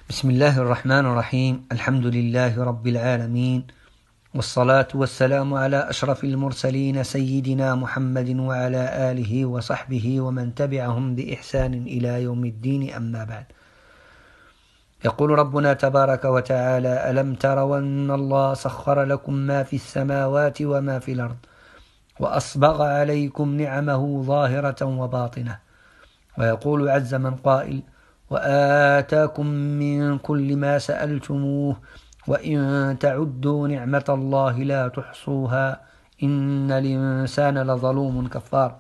بسم الله الرحمن الرحيم. الحمد لله رب العالمين، والصلاة والسلام على أشرف المرسلين سيدنا محمد وعلى آله وصحبه ومن تبعهم بإحسان إلى يوم الدين، أما بعد. يقول ربنا تبارك وتعالى: ألم تروا أن الله سخر لكم ما في السماوات وما في الأرض وأسبغ عليكم نعمه ظاهرة وباطنة. ويقول عز من قائل: وآتاكم من كل ما سألتموه وإن تعدوا نعمة الله لا تحصوها إن الإنسان لظلوم كفار.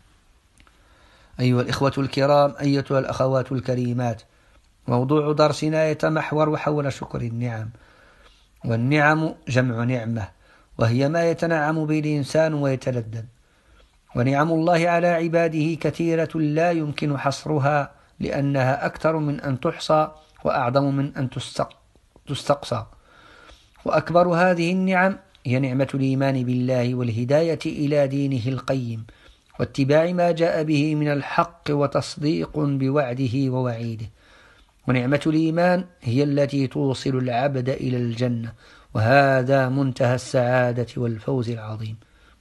أيها الإخوة الكرام، أيتها الأخوات الكريمات، موضوع درسنا يتمحور حول شكر النعم. والنعم جمع نعمة، وهي ما يتنعم به الإنسان ويتلذذ. ونعم الله على عباده كثيرة لا يمكن حصرها، لأنها أكثر من أن تحصى وأعظم من أن تستقصى. وأكبر هذه النعم هي نعمة الإيمان بالله والهداية إلى دينه القيم، واتباع ما جاء به من الحق وتصديق بوعده ووعيده. ونعمة الإيمان هي التي توصل العبد إلى الجنة، وهذا منتهى السعادة والفوز العظيم.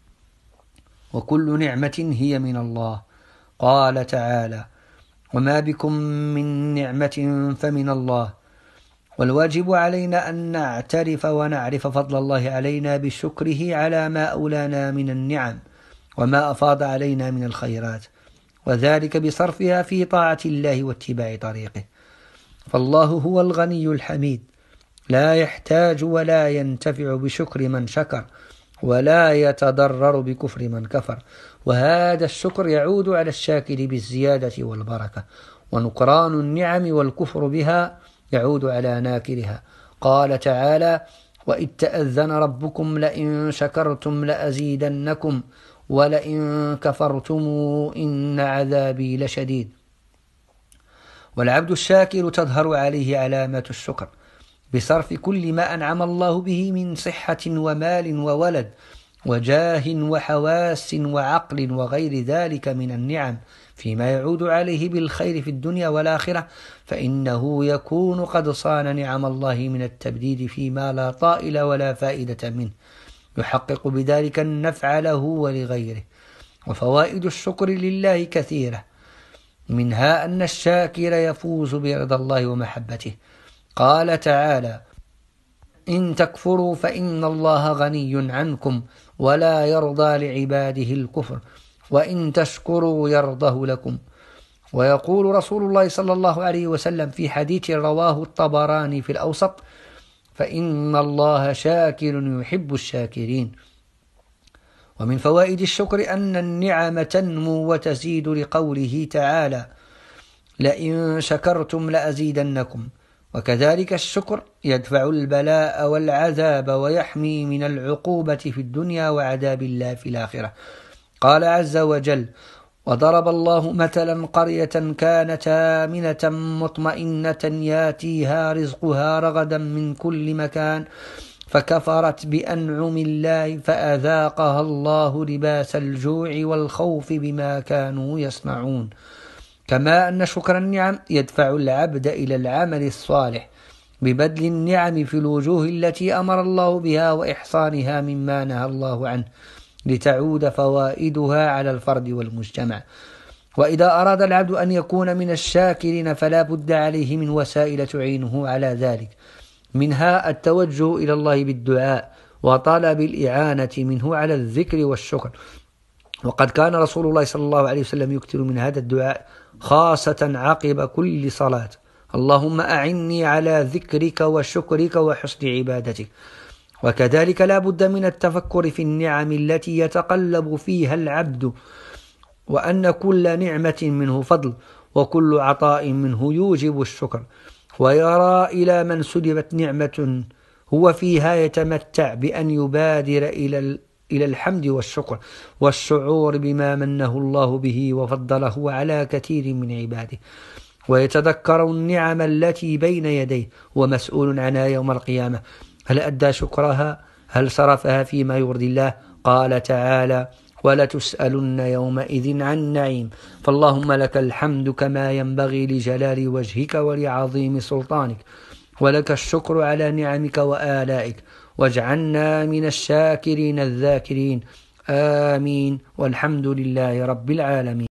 وكل نعمة هي من الله. قال تعالى: وما بكم من نعمة فمن الله. والواجب علينا أن نعترف ونعرف فضل الله علينا بشكره على ما أولانا من النعم وما أفاض علينا من الخيرات، وذلك بصرفها في طاعة الله واتباع طريقه. فالله هو الغني الحميد، لا يحتاج ولا ينتفع بشكر من شكر، ولا يتضرر بكفر من كفر. وهذا الشكر يعود على الشاكر بالزيادة والبركة، ونكران النعم والكفر بها يعود على ناكرها. قال تعالى: وإذ تأذن ربكم لئن شكرتم لأزيدنكم ولئن كفرتم إن عذابي لشديد. والعبد الشاكر تظهر عليه علامات الشكر بصرف كل ما أنعم الله به من صحة ومال وولد وجاه وحواس وعقل وغير ذلك من النعم، فيما يعود عليه بالخير في الدنيا والآخرة، فإنه يكون قد صان نعم الله من التبديد فيما لا طائل ولا فائدة منه، يحقق بذلك النفع له ولغيره. وفوائد الشكر لله كثيرة، منها أن الشاكر يفوز برضا الله ومحبته. قال تعالى: إن تكفروا فإن الله غني عنكم ولا يرضى لعباده الكفر وإن تشكروا يرضه لكم. ويقول رسول الله صلى الله عليه وسلم في حديث رواه الطبراني في الأوسط: فإن الله شاكر يحب الشاكرين. ومن فوائد الشكر أن النعم تنمو وتزيد، لقوله تعالى: لئن شكرتم لأزيدنكم. وكذلك الشكر يدفع البلاء والعذاب ويحمي من العقوبة في الدنيا وعذاب الله في الآخرة. قال عز وجل: وضرب الله مثلا قرية كانت آمنة مطمئنة ياتيها رزقها رغدا من كل مكان فكفرت بأنعم الله فأذاقها الله لباس الجوع والخوف بما كانوا يصنعون. كما أن شكر النعم يدفع العبد إلى العمل الصالح ببذل النعم في الوجوه التي أمر الله بها وإحصانها مما نهى الله عنه، لتعود فوائدها على الفرد والمجتمع. وإذا أراد العبد أن يكون من الشاكرين فلا بد عليه من وسائل تعينه على ذلك، منها التوجه إلى الله بالدعاء وطلب الإعانة منه على الذكر والشكر. وقد كان رسول الله صلى الله عليه وسلم يكثر من هذا الدعاء، خاصة عقب كل صلاة: اللهم أعني على ذكرك وشكرك وحسن عبادتك. وكذلك لا بد من التفكر في النعم التي يتقلب فيها العبد، وأن كل نعمة منه فضل، وكل عطاء منه يوجب الشكر، ويرى إلى من سلبت نعمة هو فيها يتمتع بأن يبادر إلى الحمد والشكر والشعور بما منه الله به وفضله على كثير من عباده، ويتذكر النعم التي بين يديه ومسؤول عنها يوم القيامة. هل أدى شكرها؟ هل صرفها فيما يرضي الله؟ قال تعالى: ولتسألن يومئذ عن النعيم. فاللهم لك الحمد كما ينبغي لجلال وجهك ولعظيم سلطانك، ولك الشكر على نعمك وآلائك، واجعلنا من الشاكرين الذاكرين. آمين، والحمد لله رب العالمين.